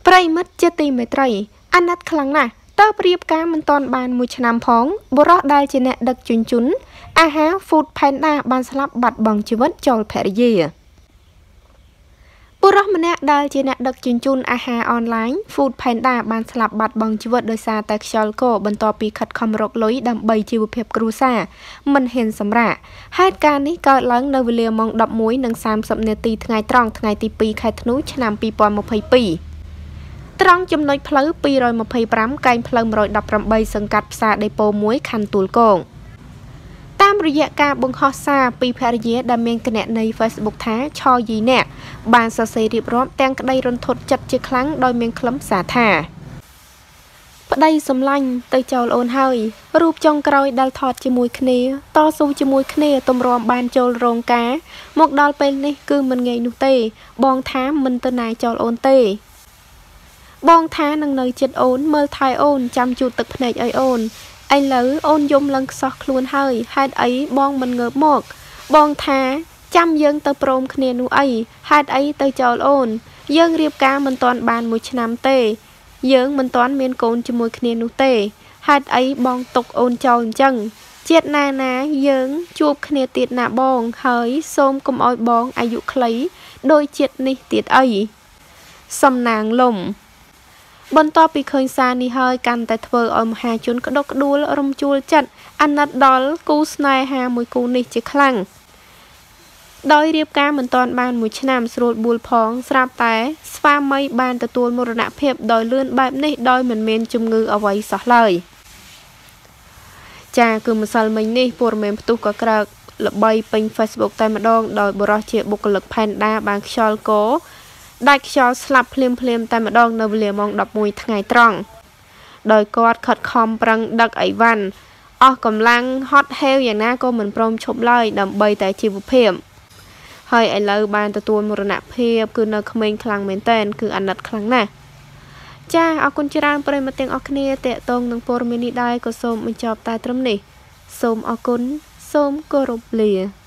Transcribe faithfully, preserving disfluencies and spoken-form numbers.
ប្រិមិត្តជាទីមេត្រីអាណត្តិខ្លាំងណាស់តើប្រៀបការមិនតាន់បានមួយឆ្នាំផងបុរសដែលជាអ្នកដឹកជញ្ជូនអាហារ Food Panda បានស្លាប់បាត់បង់ជីវិតចោលភរិយាបុរសម្នាក់ដែលជាអ្នកដឹកជញ្ជូនអាហារអនឡាញ Food Panda បានស្លាប់បាត់បង់ជីវិតដោយសារតែខ្យល់កបន្ទាប់ពីខិតខំរកលុយដើម្បីជីវភាពគ្រួសារមិនហ៊ានសម្រាកហេតុការណ៍នេះកើតឡើងនៅវេលាម៉ោង ដប់មួយ និង សាមសិប នាទីថ្ងៃត្រង់ថ្ងៃទីពីរខែធ្នូឆ្នាំពីរពាន់ម្ភៃពីរត្រង់ចំណុចផ្លូវពីររយម្ភៃប្រាំកែងផ្លូវមួយរយដប់ប្រាំបីសង្កាត់ផ្សារដេប៉ូមួយខណ្ឌទួលគោកតាមរយៈការបង្ហោះសារពីភរិយាដែលមានគណនី Facebook ថាឆយីអ្នកបានសរសេររៀបរាប់ទាំងក្តីរន្ធត់ចិត្តជាខ្លាំងដោយមានខ្លឹមសារថាប្តីសម្លាញ់ទៅចោលអូនហើយរូបចុងក្រោយដែលថតជាមួយគ្នាតស៊ូជាមួយគ្នាទម្រាំបានចូលរោងការមកដល់ពេលនេះគឺមិនងាយនោះទេបងថាមិនទៅណាចោលអូនទេបងថានឹងនៅចិត្តអូនមើលថែអូនចាំជូតទឹកភ្នែកឲ្យអូនឥឡូវអូនយំឡើងខ្សោះខ្លួនហើយហេតុអីបងមិនងើបមកបងថាចាំយើងទៅព្រមគ្នានោះអីហេតុអីទៅចោលអូនយើងរៀបការមិនទាន់បានមួយឆ្នាំទេយើងមិនទាន់មានកូនជាមួយគ្នានោះទេហេតុអីបងទុកអូនចោលអញ្ចឹងជាតិណាណាយើងជួបគ្នាទៀតណាបងហើយសូមកុំឲ្យបងអាយុខ្លីដោយជាតិនេះទៀតអីសំណាងលំបន្ទាប់ពីឃើញសារនេះហើយកាន់តែធ្វើឲ្យមហាជនក្តុកក្តួលរំជួលចិត្តអាណិតដល់គូស្នេហាមួយគូនេះជាខ្លាំងដោយរៀបការមិនទាន់បានមួយឆ្នាំស្រួលបួលផងស្រាប់តែស្វាមីបានទទួលមរណភាពដោយលឿនបែបនេះដោយមិនមានជំងឺអ្វីសោះឡើយចាគឺម្សិលមិញនេះព័ត៌មានផ្ទុះក៏ក្រើកល្បីពេញ Facebook តែម្ដងដោយបរិះជាបុគ្គលិក Panda បានខ្យល់កដាច់ខ្យល់ស្លាប់ភ្លាមភ្លាមតែម្ដងនៅវេលាម៉ោង ដប់មួយ ថ្ងៃត្រង់ដោយគាត់ខិតខំប្រឹងដឹកអីវ៉ាន់អស់កម្លាំងហត់ហេវយ៉ាងណាក៏មិនព្រមឈប់ឡើយដើម្បីតែជីវភាពហើយឥឡូវបានទទួលមរណភាពគឺនៅក្មេងខ្លាំងមែនតើគឺអាណិតខ្លាំងណាស់ចាអរគុណច្រើនប្រិយមិត្តទាំងអស់គ្នាតេតងនឹងព័ត៌មាននេះដែរក៏សូមបញ្ចប់តែត្រឹមនេះសូមអរគុណសូមគោរពលា